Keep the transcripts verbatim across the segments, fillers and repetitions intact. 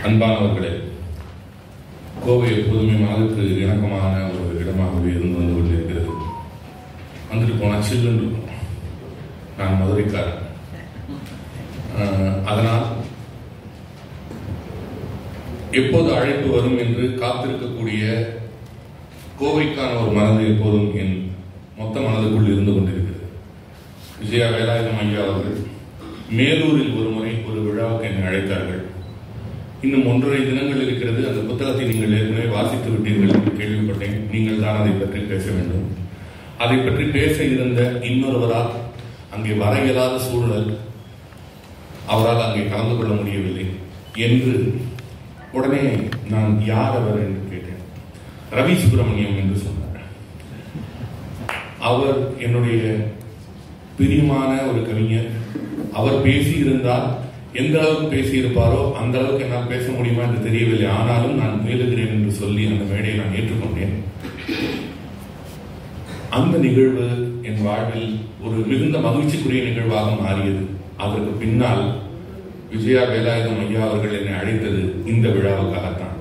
அன்பானவர்களே, கோவை எப்போதுமே மனதுக்கு இணக்கமான ஒரு இடமாகவே இருந்து வந்து கொண்டிருக்கிறது. வந்துட்டு போனால் சில்லுன்னு இருக்கும். நான் மதுரைக்காரன். அதனால் எப்போது அழைப்பு வரும் என்று காத்திருக்கக்கூடிய கோவைக்கான ஒரு மனது எப்போதும் என் மொத்த மனதுக்குள் இருந்து கொண்டிருக்கிறது. விஜயா வேலாயுதம் ஐயா அவர்கள் மேலூரில் ஒரு முறை ஒரு விழாவுக்கு என்னை அழைத்தார்கள். இன்னும் ஒன்றரை தினங்கள் இருக்கிறது. அந்த புத்தகத்தை நீங்கள் ஏற்கனவே வாசித்து விட்டீர்கள் என்று கேள்விப்பட்டேன். நீங்கள் தான் அதை பற்றி பேச வேண்டும். அதை பற்றி பேச இருந்த இன்னொருவரால் அங்கே வர இயலாத சூழல், அவரால் அங்கே கலந்து கொள்ள முடியவில்லை என்று உடனே நான் யார் அவர் என்று கேட்டேன். ரவி சுப்பிரமணியம் என்று சொன்னார். அவர் என்னுடைய பிரியமான ஒரு கவிஞர். அவர் பேசி இருந்தால் எந்த அளவுக்கு பேசியிருப்பாரோ அந்த அளவுக்கு என்னால் பேச முடியுமா என்று தெரியவில்லை. ஆனாலும் நான் முயலுகிறேன் என்று சொல்லி அந்த மேடையை நான் ஏற்றுக்கொண்டேன். அந்த நிகழ்வு என் வாழ்வில் ஒரு மிகுந்த மகிழ்ச்சிக்குரிய நிகழ்வாக மாறியது. அதற்கு பின்னால் விஜயா வேலாயுதம் ஐயா அவர்கள் என்னை அழைத்தது இந்த விழாவுக்காகத்தான்.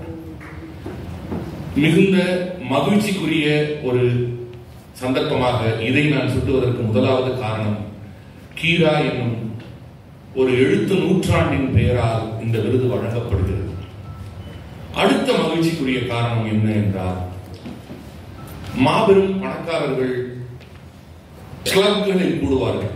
மிகுந்த மகிழ்ச்சிக்குரிய ஒரு சந்தர்ப்பமாக இதை நான் சுட்டுவதற்கு முதலாவது காரணம், கீரா என்னும் ஒரு எழுத்து நூற்றாண்டின் பெயரால் இந்த விருது வழங்கப்படுகிறது. அடுத்த மகிழ்ச்சிக்குரிய காரணம் என்ன என்றால், மாபெரும் பணக்காரர்கள் கிளப்களில் கூடுவார்கள்.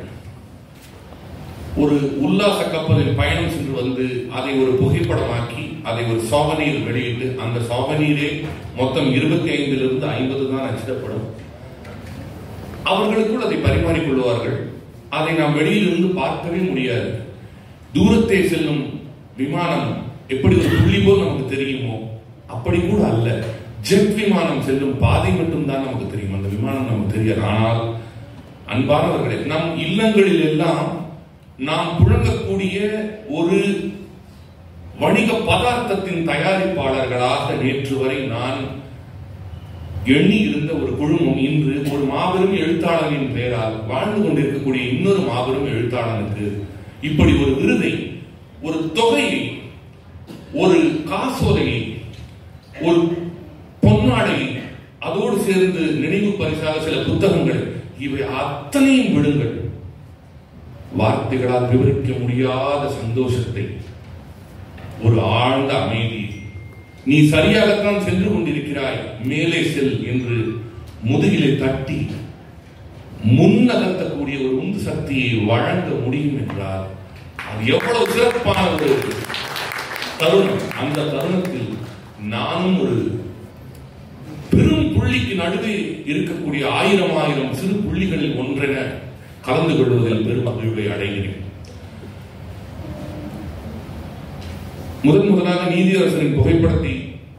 ஒரு உல்லாச கப்பலில் பயணம் சென்று வந்து அதை ஒரு புகைப்படமாக்கி அதை ஒரு சாவனீர் வெளியிட்டு, அந்த சாவனீரே மொத்தம் இருபத்தி ஐந்திலிருந்து ஐம்பது தான் அச்சிடப்படும். அவர்களுக்குள் அதை பரிமாறிக்கொள்வார்கள். அதை நாம் வெளியிலிருந்து பார்க்கவே முடியாது. தூரத்தை செல்லும் விமானம் எப்படி ஒரு புள்ளி போல் நமக்கு தெரியுமோ அப்படி கூட அல்ல. ஜெட் விமானம் செல்லும் பாதை மட்டும் தான் நமக்கு தெரியும். அந்த விமானம் நமக்கு தெரியாது. ஆனால் அன்பானவர்களே, நம் இல்லங்களில் எல்லாம் நாம் புழங்கக்கூடிய ஒரு வணிக பதார்த்தத்தின் தயாரிப்பாளர்களாக நேற்று வரை நான் எண்ணி இருந்த ஒரு குழுமம் இன்று ஒரு மாபெரும் எழுத்தாளரின் பெயரால் வாழ்ந்து கொண்டிருக்கக்கூடிய இன்னொரு மாபெரும் எழுத்தாளனுக்கு இப்படி ஒரு விருதை, ஒரு தொகையை, ஒரு காசோலையை, ஒரு பொன்னாடையை, அதோடு சேர்ந்து நினைவு பரிசாக சில புத்தகங்கள், இவை அத்தனையும் விடுங்கள். வார்த்தைகளால் விவரிக்க முடியாத சந்தோஷத்தை, ஒரு ஆழ்ந்த அமைதி, நீ சரியாகத்தான் சென்று கொண்டிருக்கிறாய், மேலே செல் என்று முதுகிலே தட்டி முன்னகர்த்தக்கூடிய ஒரு உந்து சக்தியை வழங்க முடியும் என்றால் அது எவ்வளவு சிறப்பான ஒரு தருணம். அந்த தருணத்தில் நானும் ஒரு பெரும் புள்ளிக்கு நடுவே இருக்கக்கூடிய ஆயிரம் ஆயிரம் சிறு புள்ளிகளில் ஒன்றென கலந்து கொள்வதில் பெரும் மகிழ்வை அடைகிறேன். முதன் முதலாக நீதியரசரின் புகைப்படத்தை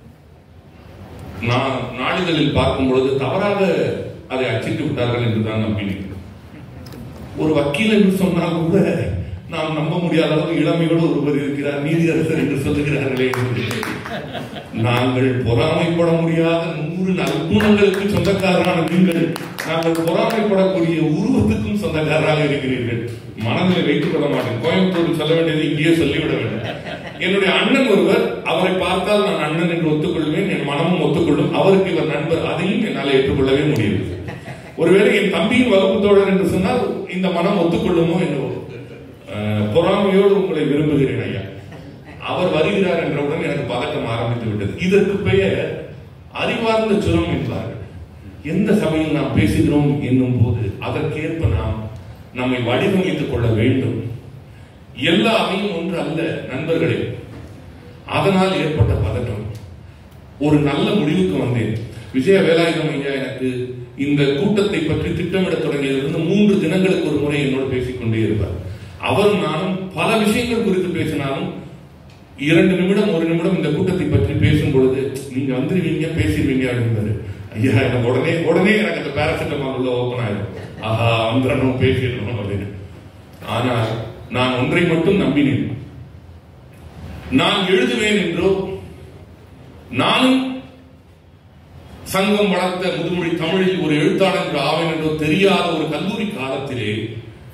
நான் நாளிதழில் பார்க்கும் பொழுது தவறாக அதை அச்சிட்டு விட்டார்கள் என்றுதான் நம்பினேன். ஒரு வக்கீல் என்று சொன்னால் கூட நாம் நம்ப முடியாத அளவு இளமையோடு ஒருவர் இருக்கிறார், நீதியரசர் என்று சொல்லுகிறார்களே. நாங்கள் பொறாமைப்பட முடியாத நூறு நற்குணங்களுக்கு சொந்தக்காரரான நீங்கள் நாங்கள் பொறாமைப்படக்கூடிய உருவத்துக்கும் சொந்தக்காரராக இருக்கிறீர்கள். மனதில் வைத்துக் கொள்ள மாட்டேன். கோயம்புத்தூர் சொல்ல வேண்டியது இங்கேயே சொல்லிவிட வேண்டும். என்னுடைய அண்ணன் ஒருவர், அவரை பார்த்தால் நான் அண்ணன் என்று ஒத்துக்கொள்வேன், என் மனமும் ஒத்துக்கொள்ளும். அவருக்கு இவர் நண்பர், அதையும் என்னால் ஏற்றுக்கொள்ளவே முடியும். ஒருவேளை என் தம்பியின் வகுப்பு தோழர் என்று சொன்னால் இந்த மனம் ஒத்துக்கொள்ளுமோ என்னவோ. பொறாமையோடு உங்களை விரும்புகிறேன் ஐயா. அவர் வருகிறார் என்றவுடன் எனக்கு பதட்டம் ஆரம்பித்து விட்டது. இதற்கு பெயர் அறிவார்ந்த சுரம் என்பார்கள். எந்த சபையில் நாம் பேசுகிறோம் என்னும் போது அதற்கேற்ப நாம் நம்மை வடிவமைத்துக் கொள்ள வேண்டும். எல்லா அவையும் ஒன்று அல்ல நண்பர்களே. அதனால் ஏற்பட்ட பதட்டம். ஒரு நல்ல முடிவுக்கு வந்தேன். விஜய வேலாயுதம் ஐயா எனக்கு இந்த கூட்டத்தை பற்றி திட்டமிட தொடங்கியதிலிருந்து மூன்று தினங்களுக்கு ஒரு முறை என்னோடு பேசிக்கொண்டே இருப்பார். அவரும் நானும் பல விஷயங்கள் குறித்து பேசினாலும் இரண்டு நிமிடம் ஒரு நிமிடம் இந்த கூட்டத்தை பற்றி பேசும் பொழுது நீங்க வந்துருவீங்க, பேசிடுவீங்க அப்படின்றாரு. ஐயா எனக்கு உடனே உடனே எனக்கு அந்த பேராசிட்டமால் உள்ள ஓப்பன் ஆயிடும். ஆஹா வந்துடணும், பேசிடணும் அப்படின்னு. ஆனால் நான் ஒன்றை மட்டும் நம்பினேன். நான் எழுதுவேன் என்றோ, நானும் சங்கம் வளர்த்த முதுமொழி தமிழில் ஒரு எழுத்தாளர் என்று ஆவேன் என்றோ தெரியாத ஒரு கல்லூரி காலத்திலே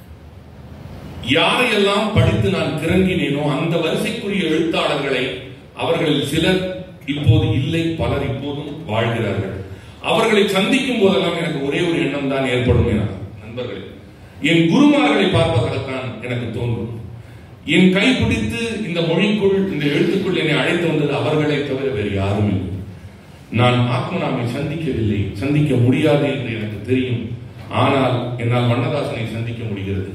யாரையெல்லாம் படித்து நான் கிறங்கினேனோ அந்த வரிசைக்குரிய எழுத்தாளர்களை அவர்களில் சிலர் இப்போது இல்லை, பலர் இப்போதும் வாழ்கிறார்கள். அவர்களை சந்திக்கும் போதெல்லாம் எனக்கு ஒரே ஒரு எண்ணம் தான் ஏற்படும். என நண்பர்களே, என் குருமார்களை பார்ப்பதற்கான் எனக்கு தோன்றும். என் கைப்பிடித்து இந்த மொழிக்குள், இந்த எழுத்துக்குள் என்னை அழைத்து வந்தது அவர்களை தவிர வேறு யாரும் இல்லை. நான் ஆத்மநாமை சந்திக்கவில்லை, சந்திக்க முடியாது என்று எனக்கு தெரியும். ஆனால் என்னால் வண்ணதாசனை சந்திக்க முடிகிறது.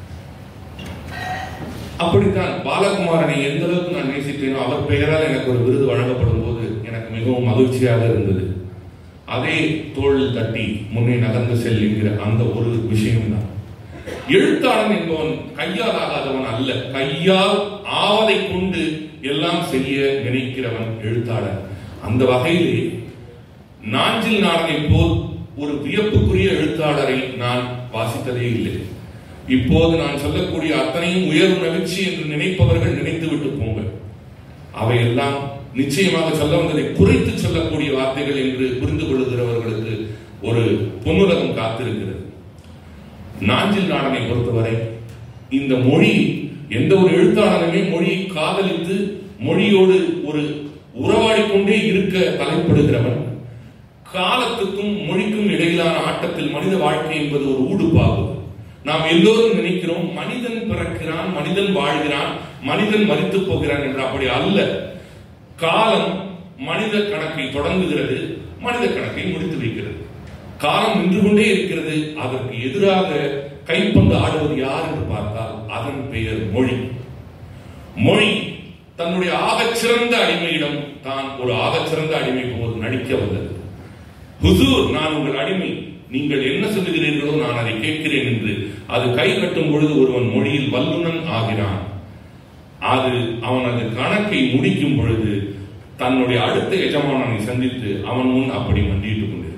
அப்படித்தான் பாலகுமாரனை எந்த அளவுக்கு நான் நேசித்தேனோ அவர் பெயரால் எனக்கு ஒரு விருது வழங்கப்படும் போது எனக்கு மிகவும் மகிழ்ச்சியாக இருந்தது. அதே தோளில் தட்டி முன்னே நகர்ந்து செல்கிற அந்த ஒரு விஷயம்தான். எழுத்தாளன் என்பவன் கையால் ஆகாதவன் அல்ல, கையால் ஆவதை கொண்டு எல்லாம் செய்ய நினைக்கிறவன் எழுத்தாளன். அந்த வகையிலே நாஞ்சில் நாடனை போல் ஒரு வியப்புக்குரிய எழுத்தாளரை நான் வாசித்ததே இல்லை. இப்போது நான் சொல்லக்கூடிய அத்தனையும் உயர்வு நவிழ்ச்சி என்று நினைப்பவர்கள் நினைத்துவிட்டு போங்க. அவையெல்லாம் நிச்சயமாக சொல்ல வந்ததை குறைத்து சொல்லக்கூடிய வார்த்தைகள் என்று புரிந்து கொள்ளுகிறவர்களுக்கு ஒரு பொன்னுலகம் காத்திருக்கிறது. நாஞ்சில் நாடனை பொறுத்தவரை இந்த மொழி, எந்த ஒரு எழுத்தாளனுமே மொழியை காதலித்து மொழியோடு ஒரு உறவாடிக்கொண்டே இருக்க தலைப்படுகிறவன். காலத்துக்கும் மொழிக்கும் இடையிலான ஆட்டத்தில் மனித வாழ்க்கை என்பது ஒரு ஊடுபாவு. நாம் எல்லோரும் நினைக்கிறோம் மனிதன் பிறக்கிறான், மனிதன் வாழ்கிறான், மனிதன் மரித்து போகிறான் என்று. அப்படி அல்ல. காலம் மனித கணக்கை தொடங்குகிறது, மனித கணக்கை முடித்து வைக்கிறது. காலம் நின்று கொண்டே இருக்கிறது. அதற்கு எதிராக கைப்பந்து ஆடுவது யார் என்று பார்த்தால் அதன் பெயர் மொழி. மொழி தன்னுடைய ஆகச்சிறந்த அடிமையிடம் தான் ஒரு ஆகச்சிறந்த அடிமை போது நடிக்க வந்தது. ஹுசூர், நான் உங்கள் அடிமை, நீங்கள் என்ன சொல்லுகிறீர்களோ நான் அதை கேட்கிறேன் என்று அது கை கட்டும் பொழுது ஒருவன் மொழியில் வல்லுநன் ஆகிறான். அது அவனது கணக்கை முடிக்கும் பொழுது தன்னுடைய அடுத்த எஜமானனை சந்தித்து அவன் முன் அப்படி மண்டியிட்டுக் கொண்டிருக்கிறான்.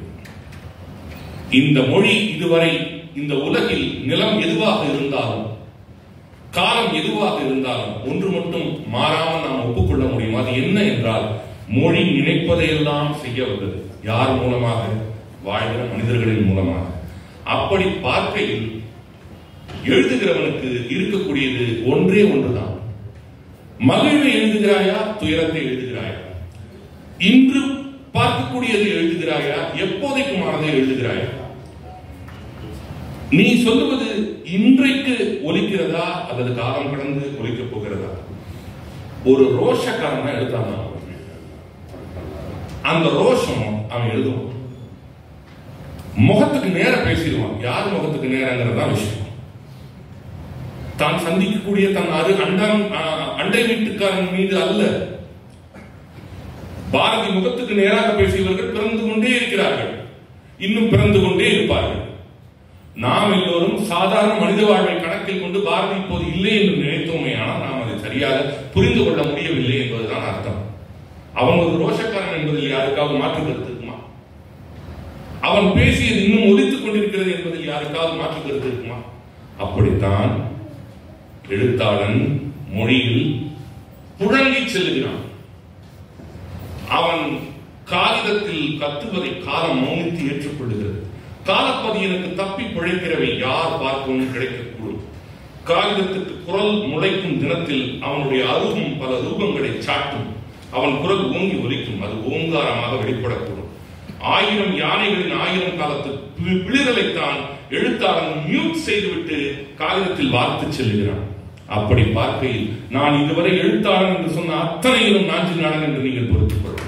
இந்த மொழி இதுவரை இந்த உலகில் நிலம் எதுவாக இருந்தாலும், காலம் எதுவாக இருந்தாலும் ஒன்று மட்டும் மாறாமல் நாம் ஒப்புக்கொள்ள முடியும். அது என்ன என்றால் மொழி நினைப்பதையெல்லாம் செய்ய வந்தது. யார் மூலமாக? வாழ்கிற மனிதர்களின் மூலமாக. அப்படி பார்க்கையில் எழுதுகிறவனுக்கு இருக்கக்கூடியது ஒன்றே ஒன்றுதான். மகிழ்வை எழுதுகிறாயா, துயரத்தை எழுதுகிறாயா? இன்று பார்க்கக்கூடியதை எழுதுகிறாயா, எப்போதைக்குமானதை எழுதுகிறாயா? நீ சொல்லுவது இன்றைக்கு ஒலிக்கிறதா அல்லது காலம் கடந்து ஒலிக்கப் போகிறதா? ஒரு ரோஷக்காரன் எழுத்தாங்க, அந்த ரோஷம் அவன் எழுதுவான், முகத்துக்கு நேர பேசிடுவான். யார் முகத்துக்கு நேரங்கிறதா விஷயம். தான் சந்திக்கக்கூடிய தன் அரு அண்டம் அண்டை வீட்டுக்காரன் மீது அல்ல. பாரதி முகத்துக்கு நேராக பேசியவர்கள் பிறந்து கொண்டே இருக்கிறார்கள், இன்னும் பிறந்து கொண்டே இருப்பார்கள். நாம் எல்லோரும் சாதாரண மனித வாழ்வை கணக்கில் கொண்டு பாரதி இப்போது இல்லை என்று நினைத்தோமே, ஆனால் நாம் அதை சரியாக புரிந்து கொள்ள முடியவில்லை என்பதுதான் அர்த்தம். அவன் ஒரு ரோஷக்காரன் என்பதில் யாருக்காவது மாற்று கருத்து இருக்குமா? அவன் பேசியது இன்னும் ஒலித்துக் கொண்டிருக்கிறது என்பதில் யாருக்காவது மாற்று கருத்து இருக்குமா? அப்படித்தான் எழுத்தாளன் மொழியில் புழங்கி செல்லுகிறான். அவன் காகிதத்தில் கத்துவதை காலம் மௌனித்து ஏற்றுக்கொள்ளுகிறது. காலப்பதியனுக்கு தப்பி பிழைக்கிறவை யார் பார்க்கவும் கிடைக்கக்கூடும். காகிதத்துக்கு குரல் முளைக்கும் தினத்தில் அவனுடைய அருகும் பல ரூபங்களை சாட்டும். அவன் குரல் ஓங்கி ஒலிக்கும், அது ஓங்காரமாக வெளிப்படக்கூடும். ஆயிரம் யானைகளின் ஆயிரம் காலத்து பிளிரலைத்தான் எழுத்தாளன் மியூட் செய்துவிட்டு காகிதத்தில் வார்த்து செல்லுகிறான். அப்படி பார்க்கையில் நான் இதுவரை எழுத்தாளன் என்று சொன்ன அத்தனையிலும் நாஞ்சில் நாடன் என்று நீங்கள் பொறுத்துக் கொள்ளும்.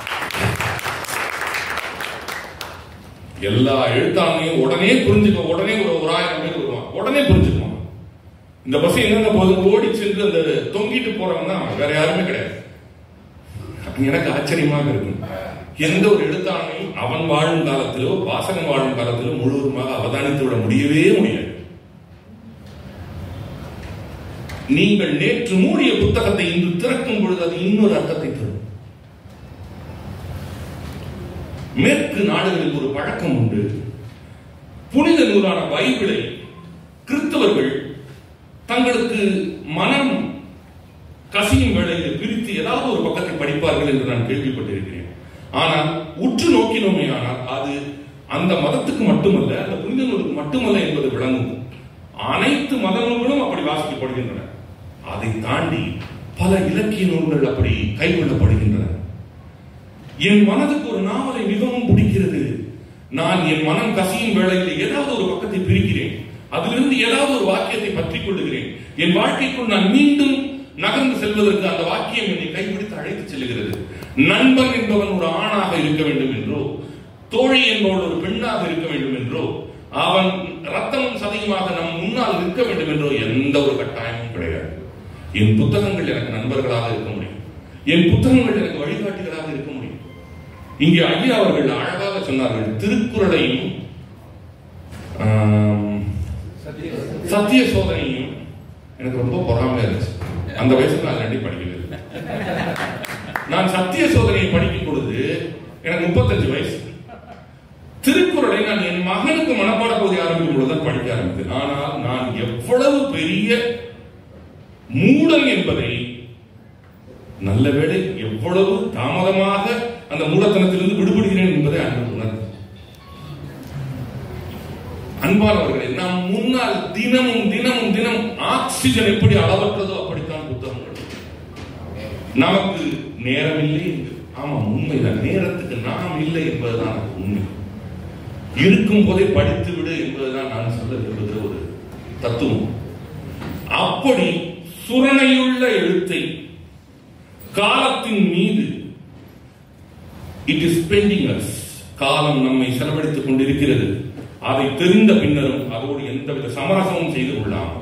எல்லா எழுத்தாளனையும் உடனே புரிஞ்சுக்க, உடனே ஒரு ஒரு ஆயிரம் பேர் வருவான், உடனே புரிஞ்சுக்குவான். இந்த பஸ் எங்க போது ஓடி சென்று அந்த தொங்கிட்டு போறவன் தான், வேற யாருமே கிடையாது. எனக்கு ஆச்சரியமாக இருக்கும். எந்த ஒரு எழுத்தாளனையும் அவன் வாழும் காலத்திலோ வாசகன் வாழும் காலத்திலோ முழுவதுமாக அவதானித்து விட முடியவே முடியாது. நீங்கள் நேற்று மூடிய புத்தகத்தை இன்று திறக்கும் பொழுது அது இன்னொரு அர்த்தத்தை தரும். மேற்கு நாடுகளில் ஒரு பழக்கம் உண்டு. புனித நூலான பைபிளை கிறிஸ்தவர்கள் தங்களுக்கு மனம் கசியும் வேளையில் பிரித்து ஏதாவது ஒரு பக்கத்தை படிப்பார்கள் என்று நான் கேள்விப்பட்டிருக்கிறேன். ஆனால் உற்று நோக்கினோமே ஆனால் அது அந்த மதத்துக்கு மட்டுமல்ல, அந்த புனித நூலுக்கு மட்டுமல்ல என்பது விளங்கும். அனைத்து மத நூல்களும் அப்படி வாசிக்கப்படுகின்றன. அதை தாண்டி பல இலக்கிய நூல்கள் அப்படி கைக்கொள்ளப்படுகின்றன. என் மனதுக்கு ஒரு நாவலை மிகவும் பிடிக்கிறது. நான் என் மனம் கசியும் வேளையில் ஏதாவது ஒரு பக்கத்தை பிரிக்கிறேன், அதிலிருந்து ஏதாவது ஒரு வாக்கியத்தை பற்றிக் கொள்ளுகிறேன். என் வாழ்க்கைக்குள் நான் மீண்டும் நகர்ந்து செல்வதற்கு அந்த வாக்கியம் என்னை கைப்பிடித்து அழைத்து செல்கிறது. நண்பன் என்பவன் ஒரு ஆணாக இருக்க வேண்டும் என்றோ, தோழி என்பவள் ஒரு பெண்ணாக இருக்க வேண்டும் என்றோ, அவன் ரத்தமும் சதையுமாக நம் முன்னால் நிற்க வேண்டும் என்றோ எந்த ஒரு கட்டாயமும் கிடையாது. என் புத்தகங்கள் எனக்கு நண்பர்களாக இருக்க முடியும், என் புத்தகங்கள் எனக்கு வழிகாட்டிகளாக இருக்க முடியும். இங்கே ஐயா அவர்கள் அழகாக சொன்னார்கள், திருக்குறளையும் சத்திய சோதனையும் எனக்கு ரொம்ப பொறாமையா இருந்துச்சு. அந்த வயசுல நான் ரெண்டையும் படிக்கல. நான் சத்திய சோதனையை படிக்கும் பொழுது எனக்கு முப்பத்தஞ்சு வயசு. திருக்குறளை நான் என் மகனுக்கு மனப்பாட பகுதி ஆரம்பிக்கும் பொழுதுதான் படிக்க ஆரம்பித்தேன். ஆனால் நான் எவ்வளவு பெரிய மூடன் என்பதை, நல்ல வேளை எவ்வளவு தாமதமாக அந்த மூலத்தனத்திலிருந்து விடுபடுகிறேன் என்பதை அன்று உணர்ந்தேன். அன்பானவர்களே, நாம் முன்னால் தினமும் தினமும் தினம் ஆக்சிஜன் எப்படி அளவற்றதோ அப்படித்தான் புத்தகங்கள். நமக்கு நேரம் இல்லை என்று, ஆமா உண்மைதான், நேரத்துக்கு நாம் இல்லை என்பதுதான் உண்மை. இருக்கும் போதே படித்து விடு என்பதுதான் நான் சொல்ல விரும்புகிற ஒரு தத்துவம். அப்படி சுரணையுள்ள எழுத்தை காலத்தின் மீது இட் இஸ் பெண்டிங் அஸ், காலம் நம்மை செலவழித்துக் கொண்டிருக்கிறது. அதை தெரிந்த பின்னரும் அதோடு எந்தவித சமரசமும் செய்து கொள்ளாமல்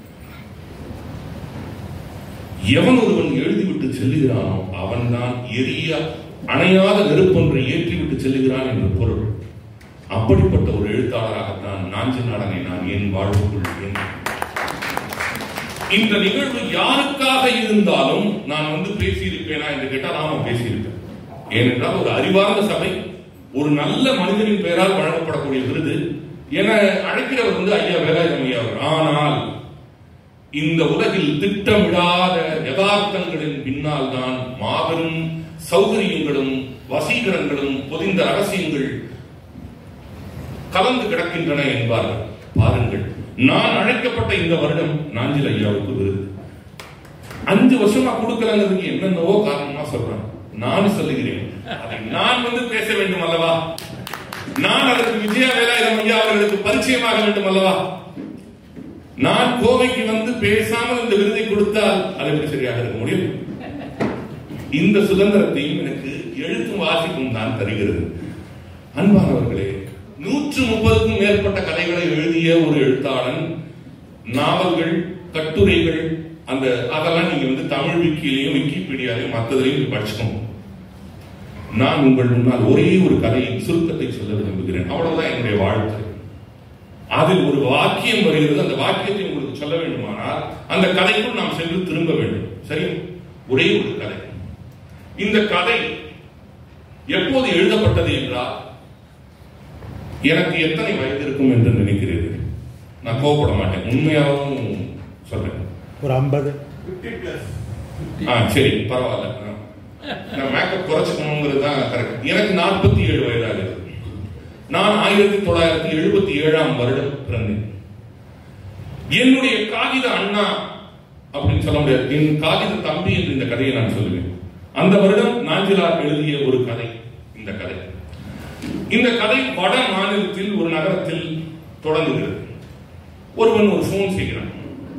எவன் ஒருவன் எழுதிவிட்டு செல்லுகிறானோ அவன்தான் எரிய அணையாத நெருப்பொன்றை ஏற்றிவிட்டு செல்லுகிறான் என்று பொருள். அப்படிப்பட்ட ஒரு எழுத்தாளராகத்தான் நாஞ்சிநாடனை நான் என் வாழ்வுக்குள். இந்த நிகழ்வு யாருக்காக இருந்தாலும் நான் வந்து பேசியிருப்பேனா என்று கேட்டால் நாம பேசியிருப்பேன். ஏனென்றால் ஒரு அறிவார்ந்த சபை, ஒரு நல்ல மனிதனின் பெயரால் வழங்கப்படக்கூடிய விருது என அழைக்கிறவர் வந்து ஐயா வேலாயுதம் ஐயா. ஆனால் இந்த உலகில் திட்டமிடாத யதார்த்தங்களின் பின்னால் தான் மாபெரும் சௌகரியங்களும் வசீகரங்களும் பொதிந்த ரகசியங்கள் கலந்து கிடக்கின்றன என்பார்கள். பாருங்கள், நான் அழைக்கப்பட்ட இந்த வருடம் நாஞ்சில் ஐயாவுக்கு விருது அஞ்சு வருஷமா கொடுக்கலங்கிறதுக்கு என்னென்னவோ காரணமா சொல்றேன். நான் சொல்லுகிறேன், அதை நான் வந்து பேச வேண்டும் அல்லவா? நான் அதற்கு விஜயா வேலாயுதம் ஐயா அவர்களுக்கு பரிச்சயமாக வேண்டும் அல்லவா? நான் கோவைக்கு வந்து பேசாமல் இந்த விருதை கொடுத்தால் அது எப்படி சரியாக இருக்க முடியும்? இந்த சுதந்திரத்தையும் எனக்கு எழுத்தும் வாசிப்பும் தான் தருகிறது. அன்பானவர்களே, நூற்று முப்பதுக்கும் மேற்பட்ட கதைகளை எழுதிய ஒரு எழுத்தாளன், நாவல்கள், கட்டுரைகள், அந்த அதெல்லாம் நீங்க வந்து தமிழ் விக்கிலையும் விக்கிபீடியாலையும் மற்றதிலையும் படிச்சுக்கோங்க. நான் உங்கள் முன்னால் ஒரே ஒரு கதையின் சுருக்கத்தை சொல்ல விரும்புகிறேன். அவ்வளவுதான் என்னுடைய வாழ்க்கை. அதில் ஒரு வாக்கியம் வருகிறது. அந்த வாக்கியத்தை உங்களுக்கு சொல்ல வேண்டுமானால் அந்த கதைக்குள் நாம் சென்று திரும்ப வேண்டும். சரி, ஒரே ஒரு கதை. இந்த கதை எப்போது எழுதப்பட்டது என்றால், எனக்கு எத்தனை வயது இருக்கும் என்று நினைக்கிறீர்கள்? நான் கோவப்பட மாட்டேன், உண்மையாகவும் சொல்றேன். ஒரு ஐம்பது. சரி, பரவாயில்ல. நான் மேக்கப் குறைச்சிக்கணுங்கிறது தான் கரெக்ட். எனக்கு நாற்பத்தி ஏழு வயதாக இருக்கு. நான் ஆயிரத்தி தொள்ளாயிரத்தி எழுபத்தி ஏழாம் வருடம் பிறந்தேன். என்னுடைய காகித அண்ணா அப்படின்னு சொல்ல முடியாது, என் காகித தம்பி என்று இந்த கதையை நான் சொல்லுவேன். அந்த வருடம் நாஞ்சிலார் எழுதிய ஒரு கதை இந்த கதை. இந்த கதை வட மாநிலத்தில் ஒரு நகரத்தில் தொடங்குகிறது. ஒருவன் ஒரு போன் செய்கிறான்.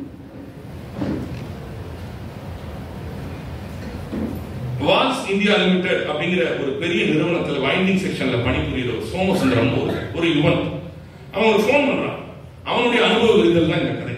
வால்ஸ் இந்தியா லிமிடெட் அப்படிங்கிற ஒரு பெரிய நிறுவனத்தில் வைண்டிங் செக்ஷன்ல பணிபுரிகிற ஒரு சோமசுந்தரம் ஒரு யுவன். அவன் ஒரு போன் பண்றான். அவனுடைய அனுபவ விருதல் தான் இந்த கதை.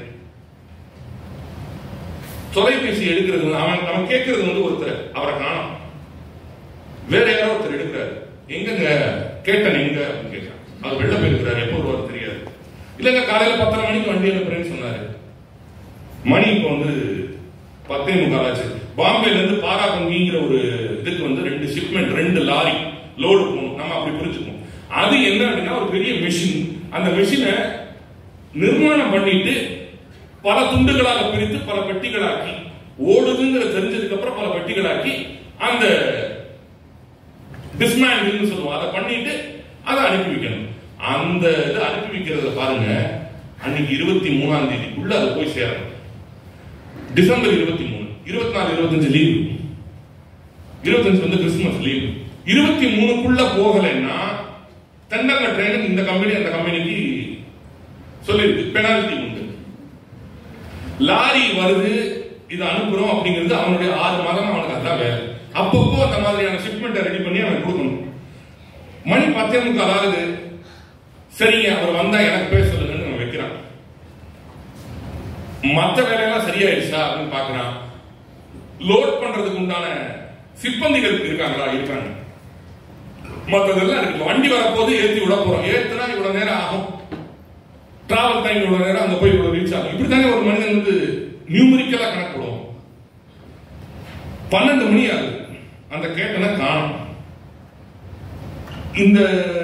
தொலைபேசி எடுக்கிறது, அவன் அவன் கேட்கறது வந்து ஒருத்தர், அவரை காணோம், வேற யாரோ ஒருத்தர் எடுக்கிறாரு. எங்க கேட்டன் எங்க அப்படின்னு கேட்கிறான். அவர் வெளில போயிருக்கிறாரு, எப்போ வருவாரு தெரியாது. இல்லங்க காலையில பத்தரை மணிக்கு வண்டி அனுப்புறேன்னு சொன்னாரு. மணி இப்போ வந்து பத்தே முக்கால் ஆச்சு. பாம்பேல இருந்து பாராபங்கிங்கிற ஒரு இதுக்கு வந்து ரெண்டு ஷிப்மெண்ட், ரெண்டு லாரி லோடு போகணும். நம்ம அப்படி புரிஞ்சுக்கணும். அது என்ன அப்படின்னா ஒரு பெரிய மெஷின். அந்த மெஷினை நிர்மாணம் பண்ணிட்டு பல துண்டுகளாக பிரித்து பல பெட்டிகளாக்கி ஓடுதுங்கிற தெரிஞ்சதுக்கு அப்புறம் பல பெட்டிகளாக்கி அந்த டிஸ்மேண்டில் சொல்லுவோம், அதை பண்ணிட்டு அதை அனுப்பி வைக்கணும். அந்த இதை அனுப்பி வைக்கிறத பாருங்க, அன்னைக்கு இருபத்தி மூணாம் தேதிக்குள்ள அது போய் சேரணும். டிசம்பர் இருபத்தி மூணு இருபத்தி நாலு இருபத்தஞ்சு லீவு, இருபத்தஞ்சு வந்து கிறிஸ்துமஸ் லீவு. இருபத்தி மூணுக்குள்ள போகலைன்னா தென்னங்க ட்ரெயின் இந்த கம்பெனி அந்த கம்பெனிக்கு சொல்லிருக்கு, பெனால்டி உண்டு. லாரி வருது, இது அனுப்புறோம் அப்படிங்கிறது அவனுடைய ஆறு மாதம் அவனுக்கு அதான் வேலை. அப்பப்போ அந்த மாதிரியான ஷிப்மெண்ட்டை ரெடி பண்ணி அவன் கொடுக்கணும். மணி பத்தே முக்கால் ஆகுது, சரிங்க அவர் வந்தா எனக்கு பேச சொல்லுங்கன்னு அவன் வைக்கிறான். மற்ற வேலையெல்லாம் சரியாயிடுச்சா அப்படின்னு பாக்குறான். லோட் பண்றதுக்கு உண்டான சிப்பந்திகள் இருக்காங்களா? இருக்காங்க. மற்றதெல்லாம் இருக்கு. வண்டி வரப்போது ஏற்றி விட போறோம், ஏத்துனா இவ்வளவு நேரம் ஆகும், டிராவல் டைம் இவ்வளவு நேரம், அங்க போய் இவ்வளவு ரீச் ஆகும். இப்படித்தானே ஒரு மனிதன் வந்து நியூமரிக்கலா கணக்கு போடுவோம். பன்னெண்டு மணி ஆகுது, அந்த கேட்டனை காணும். இந்த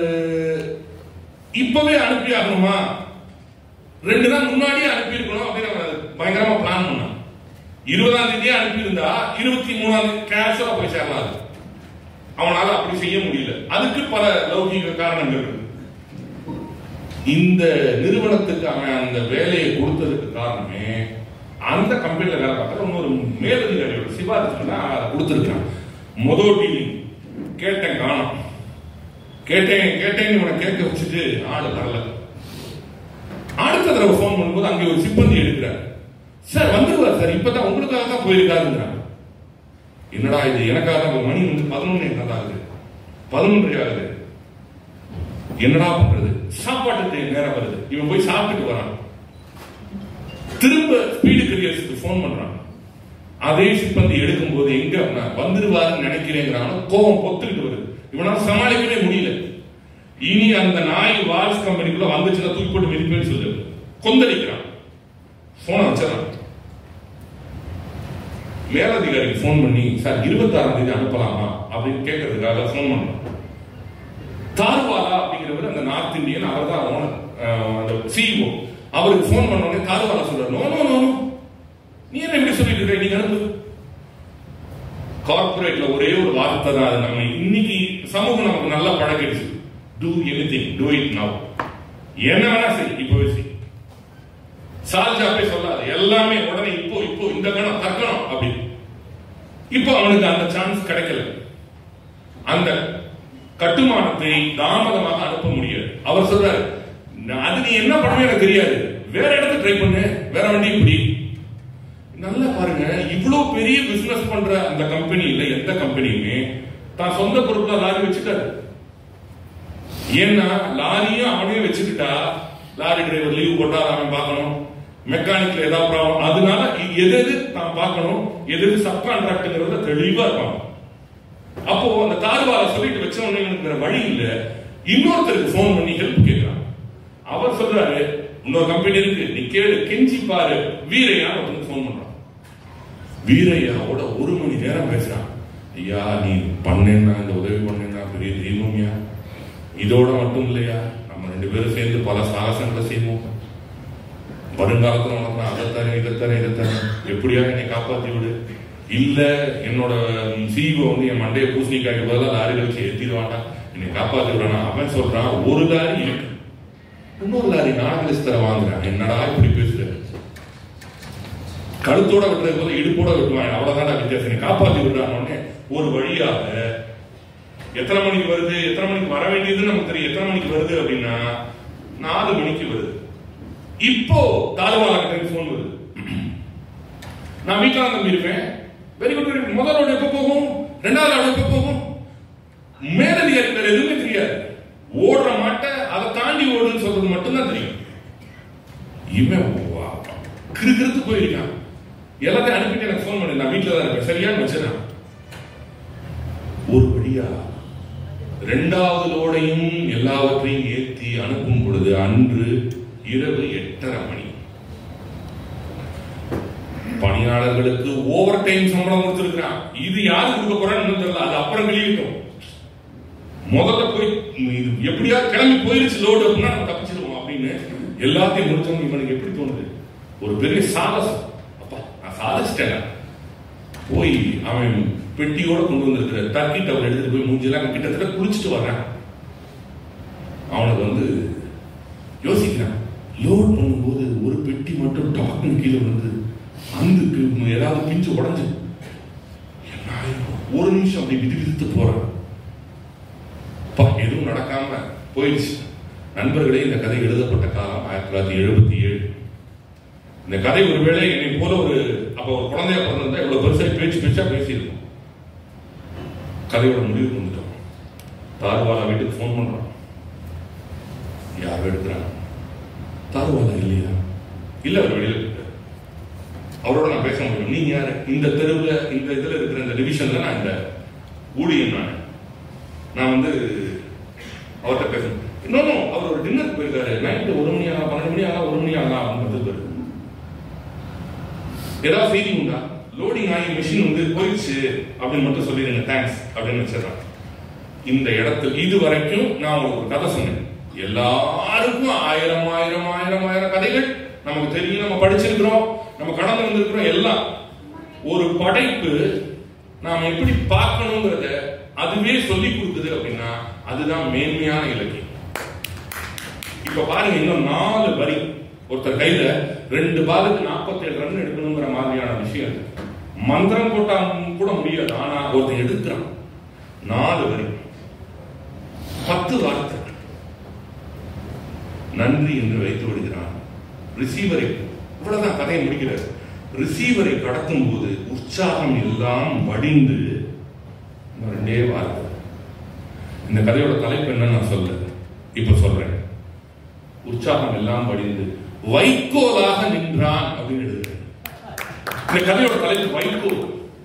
இப்பவே அனுப்பி ஆகணுமா, ரெண்டு நாள் முன்னாடியே அனுப்பி இருக்கணும் அப்படின்னு பயங்கரமா பிளான் பண்ணான். இருபதாம் தேதியே அனுப்பி இருந்தா இருபத்தி மூணாம் தேதி கேஷுவலா போய் சேரலாம். அவனால அப்படி செய்ய முடியல. அதுக்கு பல லௌகிக காரணங்கள் இருக்கு. இந்த நிறுவனத்துக்கு அவன் அந்த வேலையை கொடுத்ததுக்கு காரணமே அந்த கம்பெனியில வேலை பார்த்த இன்னொரு மேலதிகாரியோட சிபாரிசு தான் அதை கொடுத்துருக்கான். முதல் டீலிங் கேட்டேன் காணும், கேட்டேன் கேட்டேன்னு இவனை கேட்க வச்சுட்டு ஆளு வரல. அடுத்த தடவை போன் பண்ணும்போது அங்கே ஒரு சிப்பந்தி எடுக்கிறார். சார் வந்துருவார் சார், இப்பதான் உங்களுக்காக தான் போயிருக்காருங்கிறாங்க. என்னடா இது, எனக்காக தான். மணி வந்து பதினொன்னு என்னதான் ஆகுது, பதினொன்று ஆகுது. என்னடா பண்றது? சாப்பாட்டு நேரம் வருது, இவன் போய் சாப்பிட்டுட்டு வரான். திரும்ப ஸ்பீடு கரியர்ஸுக்கு போன் பண்றான். அதே சிப்பந்தி எடுக்கும் போது எங்க வந்துருவாருன்னு நினைக்கிறேங்கிறாங்க. கோபம் பொத்துக்கிட்டு வருது, இவனால சமாளிக்கவே முடியல. இனி அந்த நாய் வால்ஸ் கம்பெனிக்குள்ள வந்துச்சுன்னா தூக்கி போட்டு மிதிப்பேன்னு சொல்லு கொந்தளிக்கிறான். போனை வச்சிடறான். மேலதிகாரிக்கு போன் பண்ணி சார் இருபத்தி ஆறாம் தேதி அனுப்பலாமா அப்படின்னு கேட்கறதுக்காக போன் பண்றான். தார்வாலா அப்படிங்கிறவர் அந்த நார்த் இந்தியன், அவர் தான் ஓனர், சிஇஓ. அவருக்கு போன் பண்ண உடனே தார்வாலா சொல்றாரு, நோ நோ நோ நீ என்ன எப்படி சொல்லிட்டு இருக்க, நீங்க அனுப்பு. கார்பரேட்ல ஒரே ஒரு வார்த்தை தான், அது நம்ம இன்னைக்கு சமூகம் நமக்கு நல்லா பழகிடுச்சு. Do anything, do it now. என்ன வேணா சரி, இப்பவே செய். சால்ஜாப்பே சொல்லாது, எல்லாமே உடனே இப்போ இப்போ இந்த கணம் தக்கணும் அப்படி. இப்போ அவனுக்கு அந்த சான்ஸ் கிடைக்கல. அந்த கட்டுமானத்தை தாமதமாக அனுப்ப முடியாது. அவர் சொல்றாரு, அது நீ என்ன பண்ணணும் எனக்கு தெரியாது, வேற இடத்துல ட்ரை பண்ணு, வேற வண்டி இப்படி. நல்லா பாருங்க, இவ்வளவு பெரிய பிசினஸ் பண்ற அந்த கம்பெனியில எந்த கம்பெனியுமே தான் சொந்த பொருட்களை லாரி வச்சுட்டாரு. ஏன்னா லாரியும் அவனே வச்சுக்கிட்டா லாரி டிரைவர் லீவ் போட்டா அவன் பார்க்கணும், மெக்கானிக்ல ஏதாவது ப்ராப்ளம், அதனால எது எது தான் பார்க்கணும், எது எது சப் கான்ட்ராக்ட்ங்கிறத தெளிவா இருப்பாங்க. அப்போ அந்த தார்வால சொல்லிட்டு வச்சவனுங்கிற வழி இல்ல, இன்னொருத்தருக்கு போன் பண்ணி ஹெல்ப் கேட்கிறான். அவர் சொல்றாரு, இன்னொரு கம்பெனி இருக்கு, நீ கேளு, கெஞ்சி பாரு. வீரையா ஒருத்தருக்கு போன் பண்றான். வீரையாவோட ஒரு மணி நேரம் பேசுறான். ஐயா நீ பண்ணேன்னா, இந்த உதவி பண்ணேன்னா பெரிய தெய்வம்யா, இதோட மட்டும் இல்லையா, நம்ம ரெண்டு பேரும் சேர்ந்து பல சாகசங்களை செய்வோம், வருங்காலத்துல உனக்கு அதைத்தானே இதைத்தானே இதைத்தானே, எப்படியா என்னை காப்பாத்தி விடு. இல்ல என்னோட சிஇஓ வந்து என் மண்டையை பூசணிக்காய்க்கு பதிலாக லாரியில வச்சு ஏத்திடுவாண்டா, என்னை காப்பாத்தி விடனா. அவன் சொல்றான், ஒரு லாரி இருக்கு, இன்னொரு லாரி நாலு தர வாங்குறான். என்னடா இப்படி பேசுற, கழுத்தோட விட்டுறது போது இடுப்போட விட்டுவாங்க, அவ்வளவுதான் வித்தியாசம், காப்பாத்தி விடுறான்னு. ஒரு வழியாக எத்தனை மணிக்கு வருது, எத்தனை மணிக்கு வர வேண்டியதுன்னு நமக்கு தெரியும். எத்தனை மணிக்கு வருது அப்படின்னா நாலு மணிக்கு வருது. இப்போ தாழ்வாள போன் வருது, நான் வீட்டில் தம்பி இருப்பேன், வெரி குட் வெரி குட். முதல் ரோடு எப்ப போகும், ரெண்டாவது ரோடு எப்ப போகும், மேலதிகாரி வேற எதுவுமே தெரியாது. ஓடுற மாட்ட அதை தாண்டி ஓடுன்னு சொல்றது மட்டும்தான் தெரியும். இவன் கிறுக்கிறுத்து போயிருக்கான். எல்லாத்தையும் அனுப்பிட்டு எனக்கு போன் பண்ணி, நான் வீட்டில் தான் இருப்பேன் சரியான்னு வச்சிடறான். ஒரு வழியா இரண்டாவது லோடையும் எல்லாவற்றையும் ஏற்றி அனுப்பும் பொழுது அன்று இரவு எட்டரை மணி. பணியாளர்களுக்கு ஓவர் டைம் சம்பளம் கொடுத்திருக்கிறான். இது யாரு கொடுக்க போறான்னு தெரியல, அது அப்புறம் வெளியிட்டோம். முதல்ல போய் இது எப்படியா கிளம்பி போயிருச்சு லோடு அப்படின்னா நம்ம தப்பிச்சிருவோம் அப்படின்னு எல்லாத்தையும் முடிச்சவங்க. இவனுக்கு எப்படி தோணுது, ஒரு பெரிய சாகசம். அப்பா நான் சாதிச்சிட்டேன். போய் அவன் பெட்டியோட கொண்டு வந்திருக்கிற டர்க்கி டவர் எடுத்துட்டு போய் மூஞ்சிலாம் கிட்டத்தட்ட குளிச்சுட்டு வர்றான். அவனுக்கு வந்து யோசிக்கிறான், லோட் பண்ணும்போது ஒரு பெட்டி மட்டும் டாக்குன்னு கீழே வந்து அந்துக்கு ஏதாவது பிஞ்சு உடஞ்சு ஒரு நிமிஷம் அப்படி விதி விதித்து போறேன். எதுவும் நடக்காம போயிடுச்சு. நண்பர்களே, இந்த கதை எழுதப்பட்ட காலம் ஆயிரத்தி தொள்ளாயிரத்தி எழுபத்தி ஏழு. இந்த கதை ஒருவேளை என்னை போல ஒரு அப்ப ஒரு குழந்தையா பிறந்திருந்தா இவ்வளவு பெருசா பேச்சு பேச்சா பேசியிருக்கோம். கதையோட முடிவுக்கு வந்துட்டோம். தாருவாலா வீட்டுக்கு போன் பண்றான். யாரும் எடுக்கிறாங்க. தாருவாலா இல்லையா? இல்ல, அவர் வெளியில இருக்காரு. அவரோட நான் பேச முடியும். நீங்க யாரு? இந்த தெருவில் இந்த இதுல இருக்கிற இந்த டிவிஷன்ல நான் இந்த ஊழியன் நான் நான் வந்து அவர்கிட்ட பேசணும். இன்னொன்னும் அவர் ஒரு டின்னருக்கு போயிருக்காரு. நைட்டு ஒரு மணி ஆகலாம், பன்னெண்டு மணி ஆகலாம், ஒரு மணி ஆகலாம் வந்து ஏதாவது செய்தி உண்டா? லோடிங் ஆகி மிஷின் வந்து போயிடுச்சு அப்படின்னு மட்டும் சொல்லிடுங்க, தேங்க்ஸ் அப்படின்னு வச்சிடறாங்க. இந்த இடத்துல இது வரைக்கும் நான் உங்களுக்கு ஒரு கதை சொன்னேன். எல்லாருக்கும் ஆயிரம் ஆயிரம் ஆயிரம் ஆயிரம் கதைகள் நமக்கு தெரியும், நம்ம படிச்சிருக்கிறோம், நம்ம கடந்து வந்திருக்கிறோம். எல்லாம் ஒரு படைப்பு நாம் எப்படி பார்க்கணுங்கிறத அதுவே சொல்லி கொடுக்குது அப்படின்னா அதுதான் மேன்மையான இலக்கியம். இப்ப பாருங்க, இன்னும் நாலு வரி ஒருத்தர் கையில ரெண்டு பாலுக்கு நாற்பத்தி ஏழு ரன் எடுக்கணுங்கிற மாதிரியான விஷயம் மந்திரம் போட்டா கூட முடியாது. ஆனா ஒருத்தர் எடுக்கிறான். நாலு வரி, பத்து வார்த்தை, நன்றி என்று வைத்து விடுகிறான். ரிசீவரை இவ்வளவுதான் கதையை முடிக்கிறார். ரிசீவரை கடத்தும் போது உற்சாகம் எல்லாம் வடிந்து ரெண்டே வார்த்தை. இந்த கதையோட தலைப்பு என்ன நான் சொல்ல இப்ப சொல்றேன். உற்சாகம் எல்லாம் வடிந்து வைக்கோலாக நின்றான் அப்படின்னு எழுதுறேன். இந்த கதையோட தலைப்பு வைக்கோல்.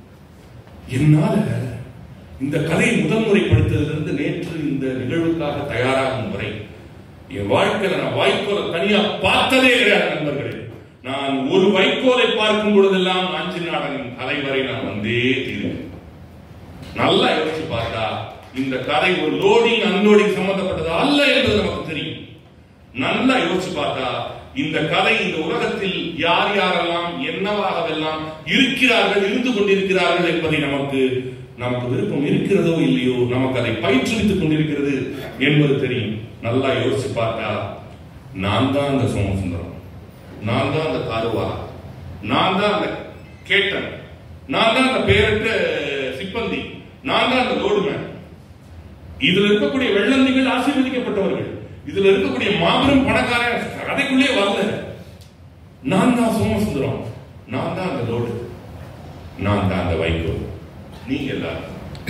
என்னால இந்த கதையை முதல் முறை படித்ததிலிருந்து நேற்று இந்த நிகழ்வுக்காக தயாராகும் வரை என் வாழ்க்கையில நான் வைக்கோலை தனியா பார்த்ததே கிடையாது நண்பர்களே. நான் ஒரு வைக்கோலை பார்க்கும் பொழுதெல்லாம் அஞ்சு நாடனின் கதை வரை நான் வந்தே தீர்வேன். நல்லா யோசிச்சு பார்த்தா இந்த கதை ஒரு லோடிங் அன்லோடிங் சம்பந்தப்பட்டது அல்ல என்பது நமக்கு தெரியும். நல்லா யோசிச்சு பார்த்தா இந்த கதை இந்த உலகத்தில் யார் யாரெல்லாம் என்னவாகவெல்லாம் இருக்கிறார்கள், இருந்து கொண்டிருக்கிறார்கள் என்பதை நமக்கு நமக்கு விருப்பம் இருக்கிறதோ இல்லையோ நமக்கு அதை பயிற்றுவித்துக் கொண்டிருக்கிறது என்பது தெரியும். நல்லா யோசிச்சு பார்த்தா நான் தான் அந்த சோமசுந்தரம், நான் தான் அந்த தாருவாலா, நான் தான் அந்த கேட்டன், நான் தான் அந்த பேரற்ற சிப்பந்தி, நான் தான் அந்த லோடுமேன். இதுல இருக்கக்கூடிய வெள்ளந்திகள் ஆசீர்வதிக்கப்பட்டவர்கள், இதுல இருக்கக்கூடிய மாபெரும் பணக்காரன் கதைக்குள்ளே வரல. நான் தான் சோமசுந்தரம், நான் தான் அந்த லோடு, நான் தான் அந்த வைக்கோல். நீங்க எல்லாரும்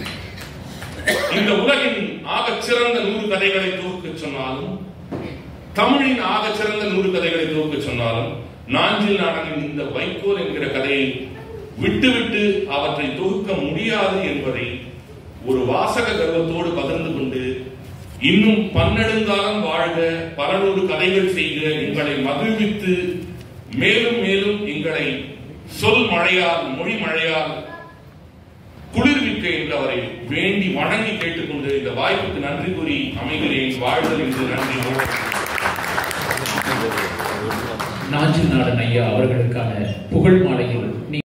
இந்த உலகின் ஆகச் சிறந்த நூறு கதைகளை தொகுக்க சொன்னாலும், தமிழின் ஆகச் சிறந்த நூறு கதைகளை தொகுக்க சொன்னாலும், நாஞ்சில் நாடனின் இந்த வைக்கோல் என்கிற கதையை விட்டுவிட்டு அவற்றை தொகுக்க முடியாது என்பதை ஒரு வாசக கர்வத்தோடு பகிர்ந்து கொண்டு, இன்னும் பன்னெடுங்காலம் வாழ்க, பல நூறு கதைகள் செய்க, எங்களை மகிழ்வித்து மேலும் மேலும் எங்களை சொல் மழையால் மொழி மழையால் குளிர்விக்க என்று அவரை வேண்டி வணங்கி கேட்டுக்கொண்டு இந்த வாய்ப்புக்கு நன்றி கூறி அமைகிறேன். வாழ்தல் என்று நன்றி. நாஞ்சில் நாடன் ஐயா அவர்களுக்கான புகழ் மாலையில்